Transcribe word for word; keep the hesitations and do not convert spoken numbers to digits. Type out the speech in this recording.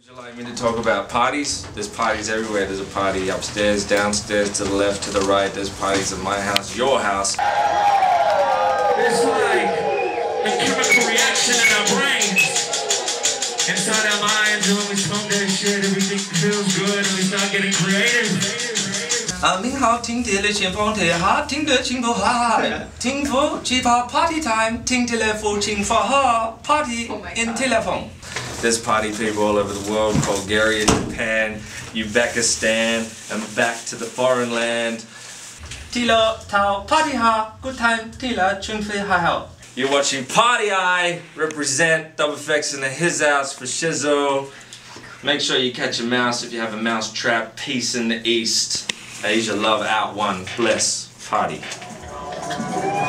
Would you like me to talk about parties? There's parties everywhere. There's a party upstairs, downstairs, to the left, to the right. There's parties at my house, your house. It's like a chemical reaction in our brains, inside our minds, and when we smoke that shit, everything feels good, and we start getting creative. 啊，您好，听铁的前方铁哈，听得清不哈，听福气泡 party time， 听铁的福清发哈 party in telephone. There's party people all over the world, Bulgaria, Japan, Uzbekistan, and back to the foreign land. Tila tau party ha, good time, tila chung fei ha hao. You're watching Party Eye, represent Double Effects in the His House for Shizzo. Make sure you catch a mouse if you have a mouse trap. Peace in the East. Asia love out one. Bless. Party.